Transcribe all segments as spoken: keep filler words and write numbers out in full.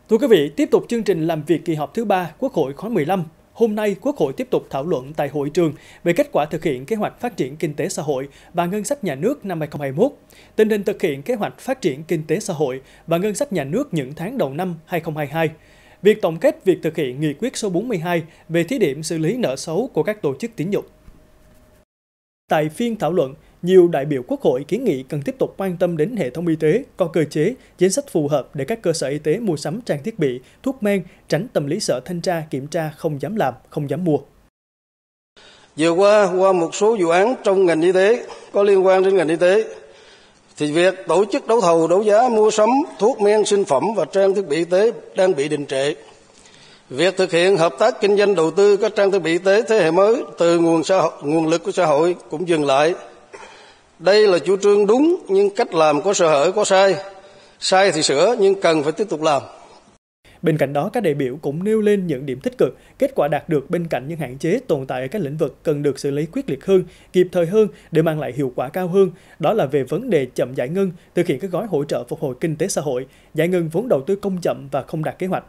Thưa quý vị, tiếp tục chương trình làm việc kỳ họp thứ ba Quốc hội khóa mười lăm. Hôm nay, Quốc hội tiếp tục thảo luận tại hội trường về kết quả thực hiện kế hoạch phát triển kinh tế xã hội và ngân sách nhà nước năm hai không hai mốt, tình hình thực hiện kế hoạch phát triển kinh tế xã hội và ngân sách nhà nước những tháng đầu năm hai không hai hai, việc tổng kết việc thực hiện nghị quyết số bốn mươi hai về thí điểm xử lý nợ xấu của các tổ chức tín dụng. Tại phiên thảo luận, nhiều đại biểu Quốc hội kiến nghị cần tiếp tục quan tâm đến hệ thống y tế, có cơ chế, chính sách phù hợp để các cơ sở y tế mua sắm trang thiết bị, thuốc men, tránh tâm lý sợ thanh tra, kiểm tra không dám làm, không dám mua. Vừa qua, qua một số vụ án trong ngành y tế có liên quan đến ngành y tế, thì việc tổ chức đấu thầu, đấu giá, mua sắm thuốc men, sinh phẩm và trang thiết bị y tế đang bị đình trệ. Việc thực hiện hợp tác kinh doanh đầu tư các trang thiết bị y tế thế hệ mới từ nguồn xã hội, nguồn lực của xã hội cũng dừng lại. Đây là chủ trương đúng nhưng cách làm có sơ hở, có sai. Sai thì sửa nhưng cần phải tiếp tục làm. Bên cạnh đó, các đại biểu cũng nêu lên những điểm tích cực, kết quả đạt được bên cạnh những hạn chế tồn tại ở các lĩnh vực cần được xử lý quyết liệt hơn, kịp thời hơn để mang lại hiệu quả cao hơn. Đó là về vấn đề chậm giải ngân, thực hiện các gói hỗ trợ phục hồi kinh tế xã hội, giải ngân vốn đầu tư công chậm và không đạt kế hoạch.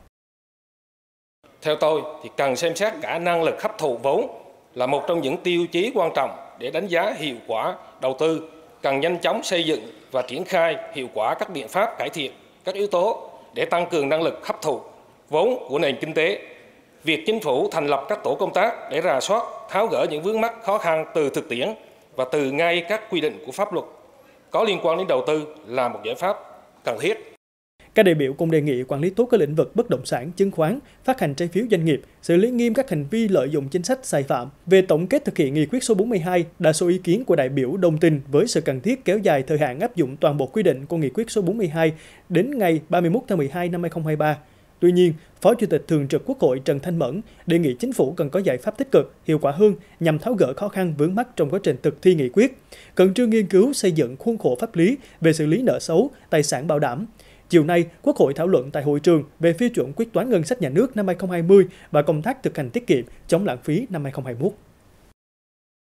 Theo tôi thì cần xem xét cả năng lực hấp thụ vốn là một trong những tiêu chí quan trọng để đánh giá hiệu quả đầu tư, cần nhanh chóng xây dựng và triển khai hiệu quả các biện pháp cải thiện các yếu tố để tăng cường năng lực hấp thụ vốn của nền kinh tế. Việc chính phủ thành lập các tổ công tác để rà soát, tháo gỡ những vướng mắc khó khăn từ thực tiễn và từ ngay các quy định của pháp luật có liên quan đến đầu tư là một giải pháp cần thiết. Các đại biểu cũng đề nghị quản lý tốt các lĩnh vực bất động sản, chứng khoán, phát hành trái phiếu doanh nghiệp, xử lý nghiêm các hành vi lợi dụng chính sách sai phạm. Về tổng kết thực hiện nghị quyết số bốn mươi hai, đa số ý kiến của đại biểu đồng tình với sự cần thiết kéo dài thời hạn áp dụng toàn bộ quy định của nghị quyết số bốn mươi hai đến ngày ba mươi mốt tháng mười hai năm hai không hai ba. Tuy nhiên, Phó Chủ tịch Thường trực Quốc hội Trần Thanh Mẫn đề nghị chính phủ cần có giải pháp tích cực, hiệu quả hơn nhằm tháo gỡ khó khăn vướng mắc trong quá trình thực thi nghị quyết, khẩn trương nghiên cứu xây dựng khuôn khổ pháp lý về xử lý nợ xấu, tài sản bảo đảm. Chiều nay, Quốc hội thảo luận tại hội trường về phê chuẩn quyết toán ngân sách nhà nước năm hai không hai không và công tác thực hành tiết kiệm, chống lãng phí năm hai không hai mốt.